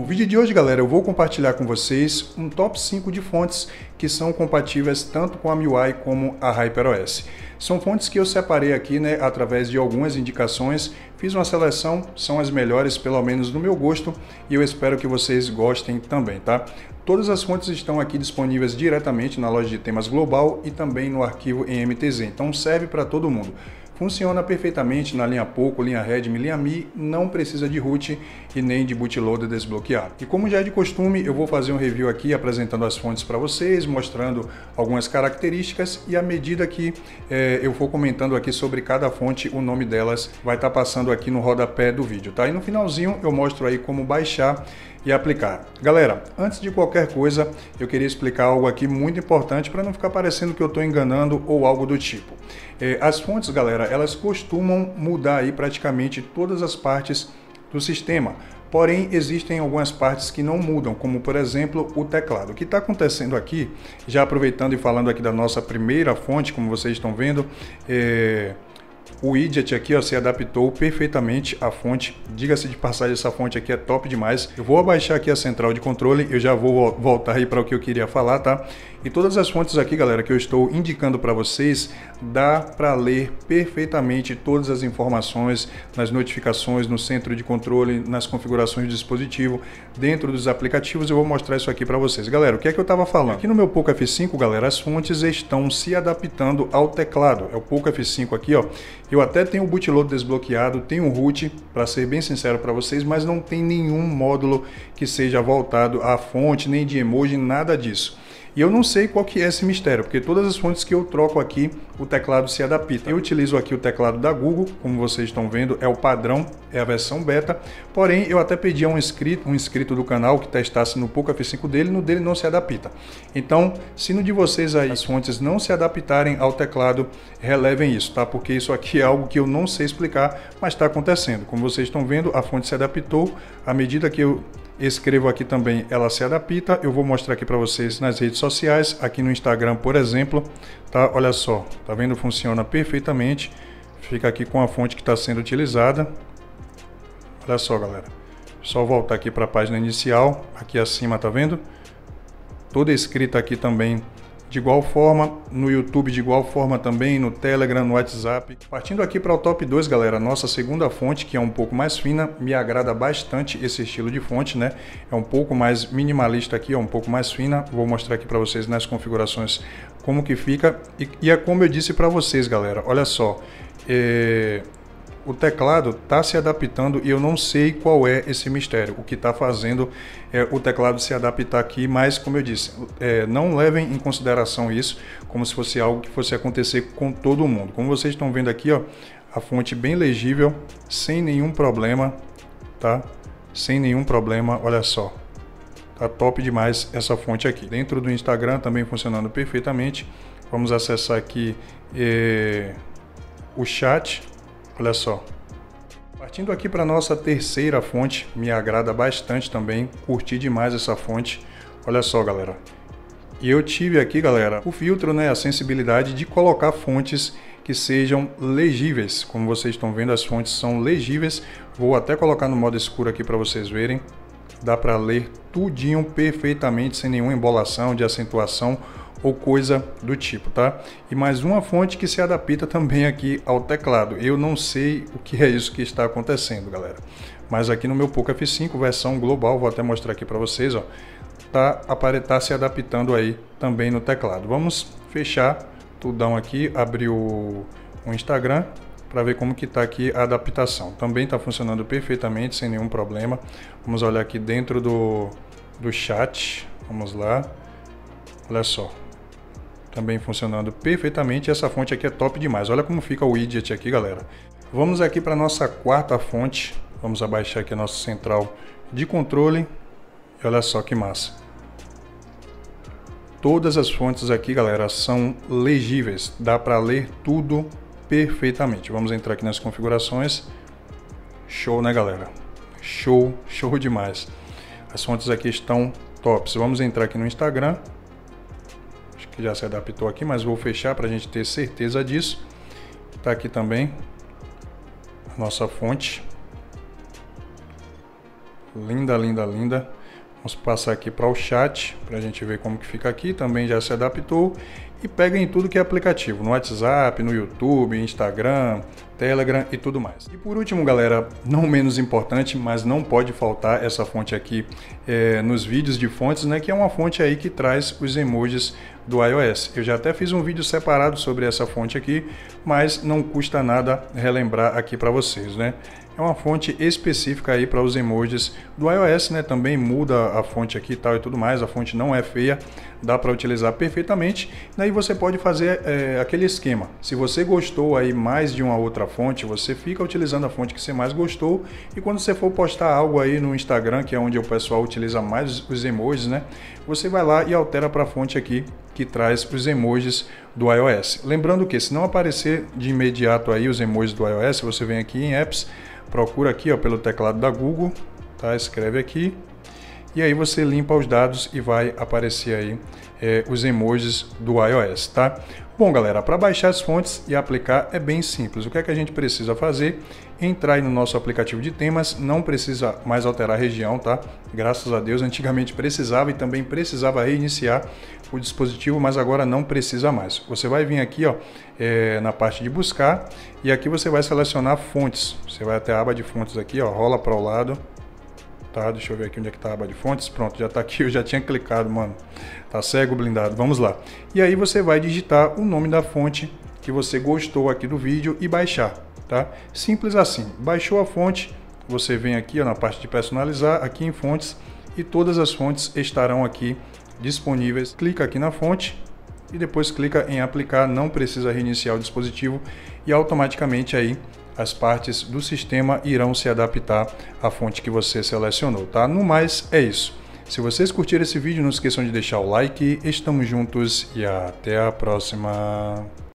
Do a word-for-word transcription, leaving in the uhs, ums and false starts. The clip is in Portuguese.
vídeo de hoje, galera, eu vou compartilhar com vocês um top cinco de fontes que são compatíveis tanto com a M I U I como a HyperOS. São fontes que eu separei aqui, né, através de algumas indicações, fiz uma seleção, são as melhores, pelo menos no meu gosto, e eu espero que vocês gostem também, tá? Todas as fontes estão aqui disponíveis diretamente na loja de temas global e também no arquivo em M T Z, então serve para todo mundo. Funciona perfeitamente na linha Poco, linha Redmi, linha Mi, não precisa de root e nem de bootloader desbloqueado. E como já é de costume, eu vou fazer um review aqui apresentando as fontes para vocês, mostrando algumas características e à medida que é, eu for comentando aqui sobre cada fonte, o nome delas vai estar passando aqui no rodapé do vídeo, tá? E no finalzinho eu mostro aí como baixar e aplicar. Galera, antes de qualquer coisa, eu queria explicar algo aqui muito importante para não ficar parecendo que eu estou enganando ou algo do tipo. É, as fontes, galera, elas costumam mudar aí praticamente todas as partes do sistema. Porém, existem algumas partes que não mudam, como por exemplo o teclado. O que está acontecendo aqui, já aproveitando e falando aqui da nossa primeira fonte, como vocês estão vendo, é... o widget aqui, ó, se adaptou perfeitamente à fonte. Diga-se de passagem, essa fonte aqui é top demais. Eu vou abaixar aqui a central de controle, eu já vou voltar aí para o que eu queria falar, tá? E todas as fontes aqui, galera, que eu estou indicando para vocês, dá para ler perfeitamente todas as informações nas notificações, no centro de controle, nas configurações do dispositivo, dentro dos aplicativos. Eu vou mostrar isso aqui para vocês. Galera, o que é que eu estava falando? Aqui no meu Poco F cinco, galera, as fontes estão se adaptando ao teclado. É o Poco F cinco aqui, ó. Eu até tenho o bootloader desbloqueado, tenho um root, para ser bem sincero para vocês, mas não tem nenhum módulo que seja voltado à fonte, nem de emoji, nada disso. E eu não sei qual que é esse mistério, porque todas as fontes que eu troco aqui, o teclado se adapta. Eu utilizo aqui o teclado da Google, como vocês estão vendo, é o padrão, é a versão beta. Porém, eu até pedi a um inscrito, um inscrito do canal que testasse no Poco F cinco dele, no dele não se adapta. Então, se no de vocês aí as fontes não se adaptarem ao teclado, relevem isso, tá? Porque isso aqui é algo que eu não sei explicar, mas está acontecendo. Como vocês estão vendo, a fonte se adaptou. À medida que eu escrevo aqui também, ela se adapta. Eu vou mostrar aqui para vocês nas redes sociais, aqui no Instagram, por exemplo, tá? Olha só, tá vendo? Funciona perfeitamente. Fica aqui com a fonte que está sendo utilizada. Olha só, galera. Só voltar aqui para a página inicial, aqui acima, tá vendo? Toda escrita aqui também de igual forma, no YouTube de igual forma também, no Telegram, no WhatsApp. Partindo aqui para o top dois, galera, nossa segunda fonte, que é um pouco mais fina, me agrada bastante esse estilo de fonte, né? É um pouco mais minimalista aqui, é um pouco mais fina. Vou mostrar aqui para vocês nas configurações como que fica. E, e é como eu disse para vocês, galera, olha só, é... o teclado está se adaptando e eu não sei qual é esse mistério, o que está fazendo é, o teclado se adaptar aqui, mas como eu disse, é, não levem em consideração isso como se fosse algo que fosse acontecer com todo mundo. Como vocês estão vendo aqui, ó, a fonte bem legível, sem nenhum problema, tá? Sem nenhum problema, olha só. Tá top demais essa fonte aqui. Dentro do Instagram também funcionando perfeitamente. Vamos acessar aqui é, o chat. Olha só, partindo aqui para nossa terceira fonte, me agrada bastante também, curti demais essa fonte. Olha só, galera, e eu tive aqui, galera, o filtro, né, a sensibilidade de colocar fontes que sejam legíveis. Como vocês estão vendo, as fontes são legíveis. Vou até colocar no modo escuro aqui para vocês verem. Dá para ler tudinho perfeitamente, sem nenhuma embolação de acentuação ou coisa do tipo, tá? E mais uma fonte que se adapta também aqui ao teclado. Eu não sei o que é isso que está acontecendo, galera. Mas aqui no meu Poco F cinco, versão global, vou até mostrar aqui para vocês, ó. Tá, tá se adaptando aí também no teclado. Vamos fechar tudão aqui, abrir o, o Instagram para ver como que tá aqui a adaptação. Também está funcionando perfeitamente, sem nenhum problema. Vamos olhar aqui dentro do, do chat. Vamos lá. Olha só. Também funcionando perfeitamente. Essa fonte aqui é top demais. Olha como fica o widget aqui, galera. Vamos aqui para nossa quarta fonte. Vamos abaixar aqui a nossa central de controle. E olha só que massa. Todas as fontes aqui, galera, são legíveis. Dá para ler tudo perfeitamente. Vamos entrar aqui nas configurações. Show, né, galera? Show, show demais. As fontes aqui estão tops. Vamos entrar aqui no Instagram. Que já se adaptou aqui, mas vou fechar para a gente ter certeza disso. Tá aqui também a nossa fonte. Linda, linda, linda. Vamos passar aqui para o chat, para a gente ver como que fica aqui. Também já se adaptou. E pega em tudo que é aplicativo, no WhatsApp, no YouTube, Instagram, Telegram e tudo mais. E por último, galera, não menos importante, mas não pode faltar essa fonte aqui é, nos vídeos de fontes, né? Que é uma fonte aí que traz os emojis do iOS. Eu já até fiz um vídeo separado sobre essa fonte aqui, mas não custa nada relembrar aqui para vocês, né? É uma fonte específica aí para os emojis do iOS, né? Também muda a fonte aqui e tal e tudo mais. A fonte não é feia, dá para utilizar perfeitamente. Daí você pode fazer é, aquele esquema. Se você gostou aí mais de uma outra fonte, você fica utilizando a fonte que você mais gostou. E quando você for postar algo aí no Instagram, que é onde o pessoal utiliza mais os emojis, né? Você vai lá e altera para a fonte aqui que traz os emojis do iOS. Lembrando que se não aparecer de imediato aí os emojis do iOS, você vem aqui em Apps, procura aqui ó, pelo teclado da Google, tá? Escreve aqui e aí você limpa os dados e vai aparecer aí é, os emojis do iOS, tá? Bom, galera, para baixar as fontes e aplicar é bem simples. O que é que a gente precisa fazer? Entrar aí no nosso aplicativo de temas, não precisa mais alterar a região, tá? Graças a Deus, antigamente precisava e também precisava reiniciar o dispositivo, mas agora não precisa mais. Você vai vir aqui ó, é, na parte de buscar e aqui você vai selecionar fontes. Você vai até a aba de fontes aqui, ó, rola para o lado. Tá, deixa eu ver aqui onde é que tá a aba de fontes. Pronto, já tá aqui, eu já tinha clicado, mano. Tá cego, blindado. Vamos lá. E aí você vai digitar o nome da fonte que você gostou aqui do vídeo e baixar, tá? Simples assim. Baixou a fonte, você vem aqui ó, na parte de personalizar, aqui em fontes, e todas as fontes estarão aqui disponíveis. Clica aqui na fonte e depois clica em aplicar, não precisa reiniciar o dispositivo e automaticamente aí as partes do sistema irão se adaptar à fonte que você selecionou, tá? No mais, é isso. Se vocês curtiram esse vídeo, não esqueçam de deixar o like. Estamos juntos e até a próxima.